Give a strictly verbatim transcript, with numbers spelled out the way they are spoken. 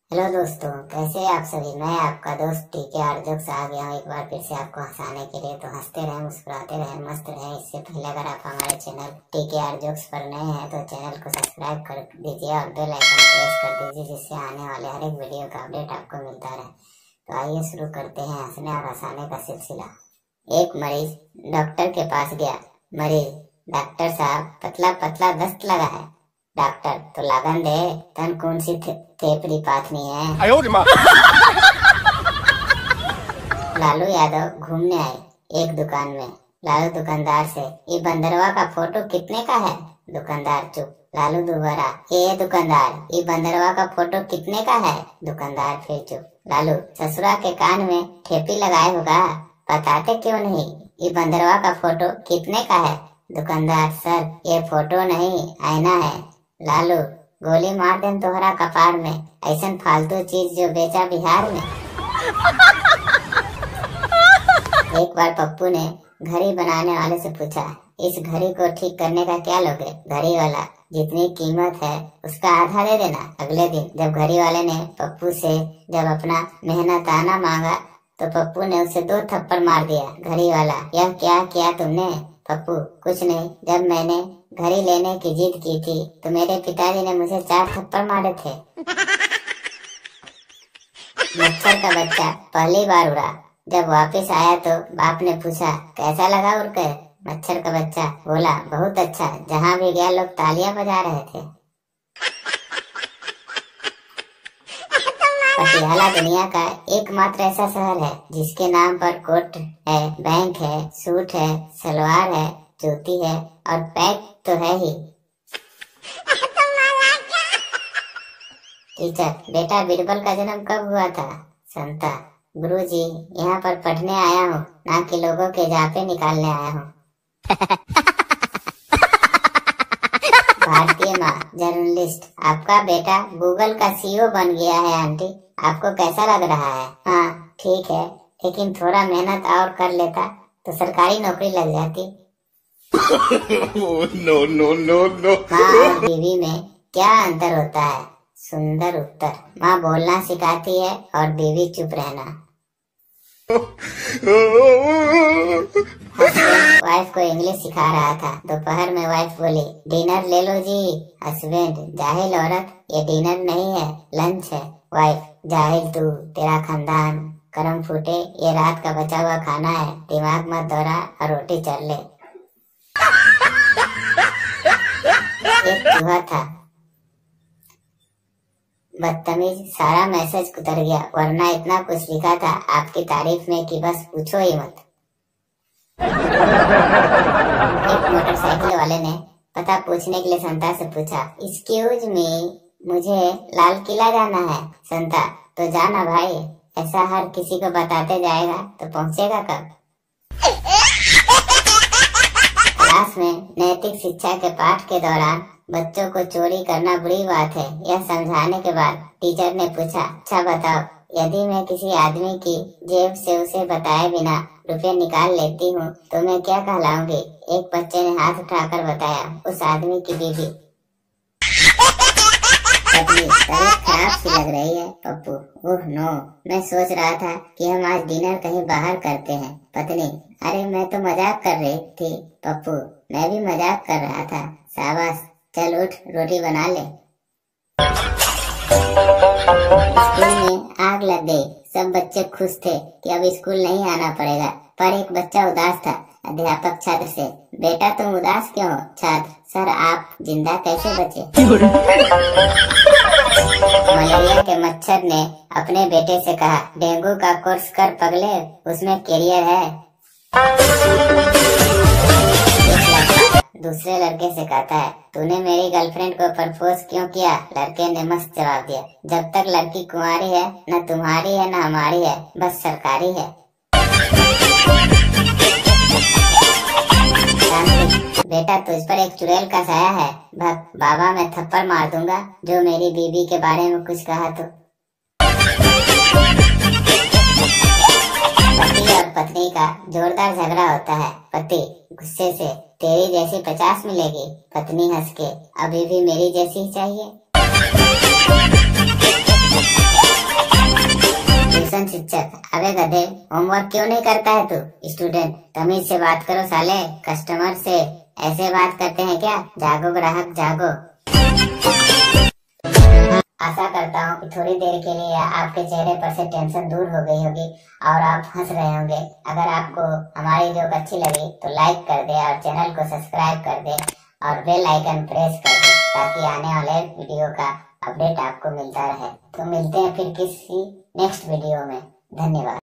Hello दोस्तों, कैसे आप सभी। मैं आपका दोस्त टीके आरजोक्स आ गया हूँ एक बार फिर से आपको हंसाने के लिए। तो हंसते रहें, मुस्कुराते रहें, मस्त रहें। इससे पहले अगर आप हमारे चैनल टीके आरजोक्स पर नए हैं तो चैनल को सब्सक्राइब कर दीजिए और बेल आइकन प्रेस कर दीजिए, जिससे आने वाले हर एक वीडियो का अपडेट आपको मिलता रहे। तो आइए शुरू करते हैं हंसने और हंसाने का सिलसिला। एक मरीज डॉक्टर के पास गया। मरीज: डॉक्टर साहब, पतला पतला दस्त लगा है। डॉक्टर: तो लगन दे, तन कौन सी थेपड़ी पाथनी है। लालू यादव घूमने आए एक दुकान में। लालू दुकानदार से: ये बंदरवा का फोटो कितने का है। दुकानदार चुप। लालू दोबारा: ये दुकानदार, ये बंदरवा का फोटो कितने का है। दुकानदार फिर चुप। लालू: ससुरा के कान में ठेपी लगाए होगा, बताते क्यों नहीं। ये बंदरवा का फोटो कितने का है। दुकानदार: सर, ये फोटो नहीं, आईना है। लालू: गोली मार दें तोहरा कपार में, ऐसन फालतू चीज जो बेचा बिहार में। एक बार पप्पू ने घड़ी बनाने वाले से पूछा, इस घड़ी को ठीक करने का क्या लोगे। घड़ी वाला: जितनी कीमत है उसका आधा दे देना। अगले दिन जब घड़ी वाले ने पप्पू से जब अपना मेहनताना मांगा तो पप्पू ने उसे दो थप्पड़ मार दिया। घड़ी वाला: यह क्या किया तुमने। पप्पू: कुछ नहीं, जब मैंने घड़ी लेने की जिद की थी तो मेरे पिताजी ने मुझे चार थप्पड़ मारे थे। मच्छर का बच्चा पहली बार उड़ा। जब वापस आया तो बाप ने पूछा, कैसा लगा उड़कर। मच्छर का बच्चा बोला, बहुत अच्छा, जहाँ भी गया लोग तालियां बजा रहे थे। पटियाला दुनिया का एकमात्र ऐसा शहर है जिसके नाम पर कोट है, बैंक है, सूट है, सलवार है, जूती है और पैक तो है ही। टीचर: बेटा, बीरबल का जन्म कब हुआ था। संता: गुरुजी, यहाँ पर पढ़ने आया हूँ, ना कि लोगों के जापे निकालने आया हूँ। भारतीय माँ जर्नलिस्ट: आपका बेटा गूगल का सीईओ बन गया है आंटी, आपको कैसा लग रहा है। हाँ ठीक है, लेकिन थोड़ा मेहनत और कर लेता तो सरकारी नौकरी लग जाती। No no no no. माँ और बीवी में क्या अंतर होता है। सुंदर उत्तर। माँ बोलना सिखाती है और बीवी चुप रहना। हस्बैंड वाइफ को इंग्लिश सिखा रहा था। दोपहर में वाइफ बोली, डिनर ले लो जी। हस्बैंड: जाहिल औरत, ये डिनर नहीं है, लंच है। वाइफ: जाहिल तू, तेरा खानदान करम फूटे, ये रात का बचा हुआ खाना है, दिमाग मत दौड़ा और रोटी चल ले। एक चूहा था, बदतमीज, सारा मैसेज उतर गया, वरना इतना कुछ लिखा था आपकी तारीफ में कि बस पूछो ही मत। एक मोटरसाइकिल वाले ने पता पूछने के लिए संता से पूछा, एक्सक्यूज मी, मुझे लाल किला जाना है। संता: तो जाना भाई, ऐसा हर किसी को बताते जाएगा तो पहुंचेगा कब। क्लास में नैतिक शिक्षा के पाठ के दौरान बच्चों को चोरी करना बुरी बात है, यह समझाने के बाद टीचर ने पूछा, अच्छा बताओ, यदि मैं किसी आदमी की जेब से उसे बताए बिना रुपए निकाल लेती हूँ तो मैं क्या कहलाऊंगी। एक बच्चे ने हाथ उठाकर बताया, उस आदमी की बीवी। पत्नी: तबीयत खराब सी लग रही है। पप्पू: ओह नो, मैं सोच रहा था कि हम आज डिनर कहीं बाहर करते हैं। पत्नी: अरे मैं तो मजाक कर रही थी। पप्पू: मैं भी मजाक कर रहा था। शाबाश, चल उठ, रोटी बना ले। स्कूल में आग लग गई। सब बच्चे खुश थे कि अब स्कूल नहीं आना पड़ेगा, पर एक बच्चा उदास था। अध्यापक छात्र से: बेटा तुम उदास क्यों हो। छात्र: सर, आप जिंदा कैसे बचे। मलेरिया के मच्छर ने अपने बेटे से कहा, डेंगू का कोर्स कर पगले, उसमें कैरियर है। दूसरे लड़के से कहता है, तूने मेरी गर्लफ्रेंड को प्रपोज क्यों किया। लड़के ने मस्त जवाब दिया, जब तक लड़की कुंवारी है, न तुम्हारी है न हमारी है, बस सरकारी है। बेटा, तुझ पर एक चुड़ैल का साया है। भग, बाबा मैं थप्पड़ मार दूंगा जो मेरी बीवी के बारे में कुछ कहा तो। पति और पत्नी का जोरदार झगड़ा होता है। पति गुस्से से, तेरी जैसी पचास मिलेगी। पत्नी हंस के, अभी भी मेरी जैसी ही चाहिए। अबे गधे, होमवर्क क्यों नहीं करता है तू? स्टूडेंट, तमीज से बात करो साले, कस्टमर से ऐसे बात करते हैं क्या? जागो ग्राहक जागो। आशा करता हूँ कि थोड़ी देर के लिए आपके चेहरे पर से टेंशन दूर हो गई होगी और आप हंस रहे होंगे। अगर आपको हमारी जोक अच्छी लगी तो लाइक कर दे और चैनल को सब्सक्राइब कर दे और बेल आइकन प्रेस कर दे ताकि आने वाले वीडियो का अपडेट आपको मिलता रहे। तो मिलते हैं फिर किसी नेक्स्ट वीडियो में। धन्यवाद।